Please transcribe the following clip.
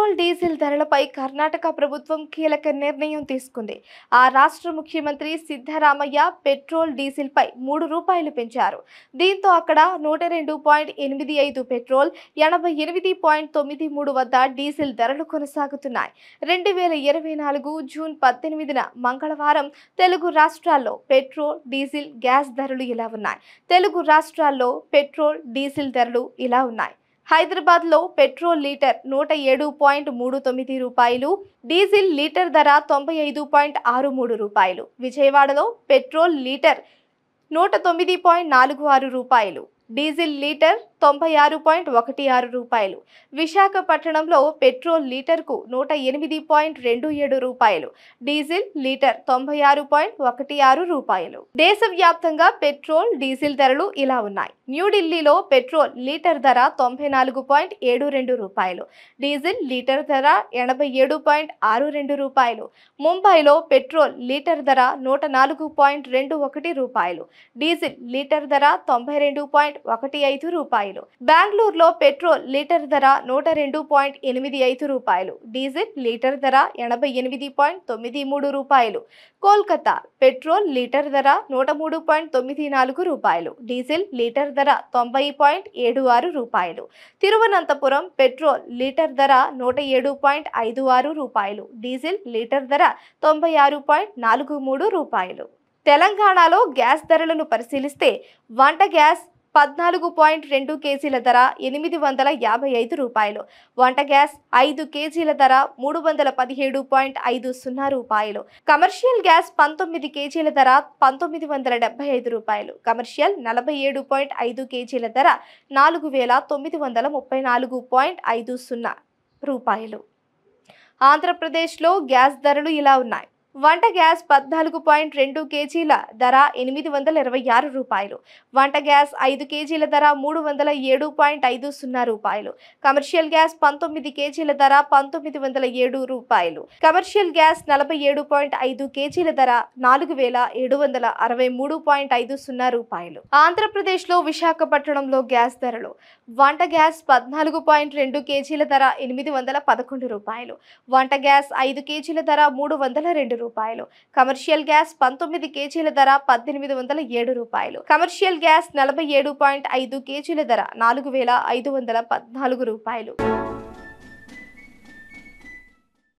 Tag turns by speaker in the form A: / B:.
A: Petrol diesel ధరలపై కర్ణాటక ప్రభుత్వం కీలక నిర్ణయం తీసుకుంది. ఆ రాష్ట్ర ముఖ్యమంత్రి సిద్ధరామయ్య పెట్రోల్ డీజిల్ పై ₹3 పెంచారు. దీంతో అక్కడ 102.85 పెట్రోల్, 88.93 వద్ద డీజిల్ ధరలు కొనసాగుతున్నాయి. 2024 జూన్ 18న మంగళవారం తెలుగు రాష్ట్రాల్లో పెట్రోల్, డీజిల్, గ్యాస్ ధరలు ఇలా ఉన్నాయి. తెలుగు రాష్ట్రాల్లో పెట్రోల్, డీజిల్ ధరలు ఇలా ఉన్నాయి. హైదరాబాద్ లో పెట్రోల్ లీటర్ ₹107.39, డీజిల్ లీటర్ ధర ₹95.63. విజయవాడలో పెట్రోల్ లీటర్ ₹109.46, డీజిల్ లీటర్ ₹96.16. విశాఖపట్నంలో పెట్రోల్ లీటర్కు ₹108.27, డీజిల్ లీటర్ ₹96.16. దేశవ్యాప్తంగా పెట్రోల్, డీజిల్ ధరలు ఇలా ఉన్నాయి. న్యూఢిల్లీలో పెట్రోల్ లీటర్ ధర ₹94.72, డీజిల్ లీటర్ ధర ₹87.62. ముంబైలో పెట్రోల్ లీటర్ ధర ₹104.21, డీజిల్ లీటర్ ధర ₹92.15. బెంగళూరులో పెట్రోల్ లీటర్ ధర ₹102.85, డీజిల్ లీటర్ ధర ₹88.93. కోల్కతా పెట్రోల్ లీటర్ ధర ₹103.94, డీజిల్ లీటర్ ధర ₹90.76. తిరువనంతపురం పెట్రోల్ లీటర్ ధర ₹107.56, డీజిల్ లీటర్ ధర ₹96.43. తెలంగాణలో గ్యాస్ ధరలను పరిశీలిస్తే వంట గ్యాస్ 14.2 కేజీల ధర ₹855, వంట గ్యాస్ 5 కేజీల ధర ₹317.50, కమర్షియల్ గ్యాస్ 19 కేజీల ధర ₹1975, కమర్షియల్ 47.5 కేజీల ధర ₹4934.50. ఆంధ్రప్రదేశ్లో గ్యాస్ ధరలు ఇలా ఉన్నాయి. వంట గ్యాస్ 14.2 కేజీల ధర ₹826, వంట గ్యాస్ 5 కేజీల ధర ₹307.50, కమర్షియల్ గ్యాస్ 19 కేజీల ధర ₹1907, కమర్షియల్ గ్యాస్ 47.5 కేజీల ధర ₹4763.50. ఆంధ్రప్రదేశ్లో విశాఖపట్నంలో గ్యాస్ ధరలు. వంట గ్యాస్ 14.2 కేజీల ధర ₹811, వంట గ్యాస్ 5 కేజీల ధర ₹302, కమర్షియల్ గ్యాస్ 19 కేజీల ధర ₹1807, కమర్షియల్ గ్యాస్ 47.5 కేజీల ధర ₹4514.